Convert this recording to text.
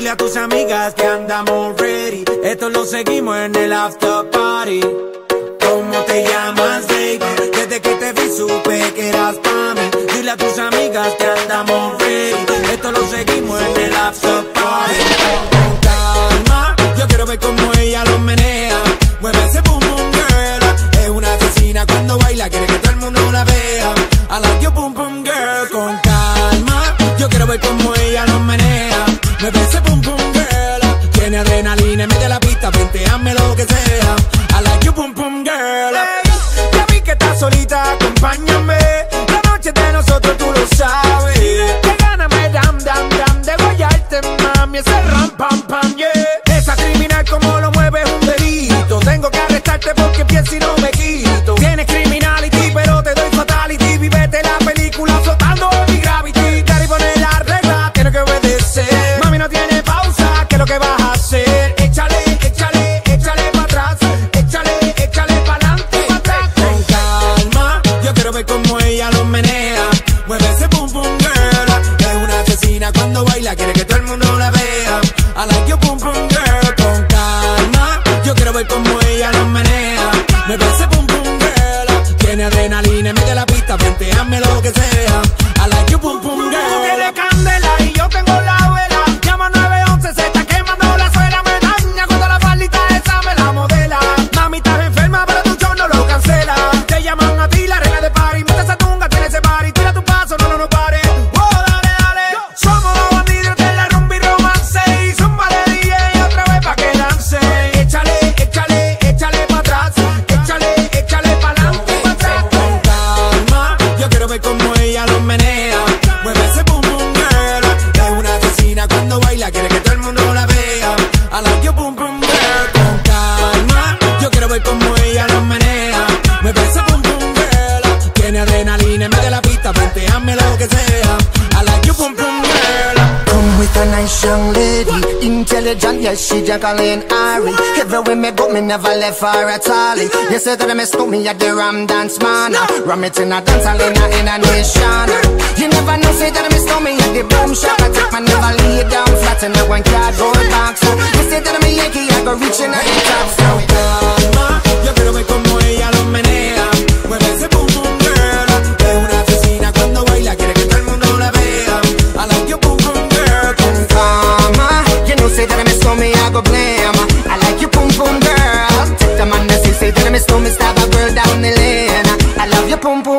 Dile a tus amigas que andamos ready. Esto lo seguimos en el after party. ¿Cómo te llamas, baby? Desde que te vi supe que eras pa' mí. Dile a tus amigas que andamos ready. Esto lo seguimos en el after party. Con calma, yo quiero ver cómo ella lo menea. Mueve ese boom boom girl. Es una asesina cuando baila, quiere que todo el mundo la vea. I like your boom boom girl. Con calma, yo quiero ver cómo ella lo menea. Mueve ese boom boom girl. Tiene adrenalina en medio de la pista, venteame lo que sea. I like your boom boom girl. Hey, ya vi que estás solita, acompáñame. La noche de nosotros tú lo sabes. Que gana me dam dam dam de guayarte, mami. Ese ram pam pam, yeah. Esa criminal como lo mueve es un delito. Tengo que arrestarte porque pienso y no me quito. Tienes criminality pero te doy fatality. Vivete la película flotando en mi gravity. Daddy pone la regla, tiene que obedecer. Mami no tiene pausa, ¿qué es lo que vas a hacer? Échale, échale, échale pa' atrás. Échale, échale pa'lante y pa' atrás. Con calma, yo quiero ver cómo ella lo menea. Mueve ese boom boom girl. Es una asesina cuando baila, quiere que todo el mundo la vea. I like your boom boom girl. Con calma, yo quiero ver cómo ella lo menea. Mueve ese boom boom girl. Tiene adrenalina en medio de la pista, venteame lo que sea. I like your boom boom girl. Tú tienes candela y yo tengo la vela. Llama 911, se está quemando la suela. Me daña cuando la faldita esa me la modela. Mami, estás enferma, pero tu show no lo cancela. Te llaman a ti la regla de party. Mete esa tunga, tiene ese party. Tira tu paso, no pare. Oh, dale, dale. Somos los bandidos de la rumba y romance. Y zúmbale DJ otra vez pa' que lance. Échale, échale, échale pa' atrás. Échale, échale pa'lante y pa' atrás. Con calma, yo quiero ver cómo ella lo menea. Mueve ese boom boom girl. Es una asesina cuando baila, quiere que todo el mundo la vea. I like your boom boom girl. Con calma, yo quiero ver cómo ella lo menea. Mueve ese boom boom girl. Tiene adrenalina en medio de la pista, venteame lo que sea. I like your boom boom girl. Come with a nice young lady, intelligent, yes, she Jacqueline Ari. Everywhere me go, me never left her at all. You say that I miss me at the Ram Dance Man. Ram it in a dance hall in a nation. You never know, say that I miss me at the Boom Shop. I take my never lay down flat in a one cardboard box. You say that I'm a Yankee, I go reaching out the top. So Calma, yo quiero ver cómo ella lo menea. Mueve ese boom boom girl. Es una asesina cuando baila, quiere que todo el mundo la vea. I like your boom boom girl. Con Karma, you know, say that I miss me, I go blame. I like you, boom boom girl. Take the man that say that I miss me, stab a girl down the lane. I love you, boom boom.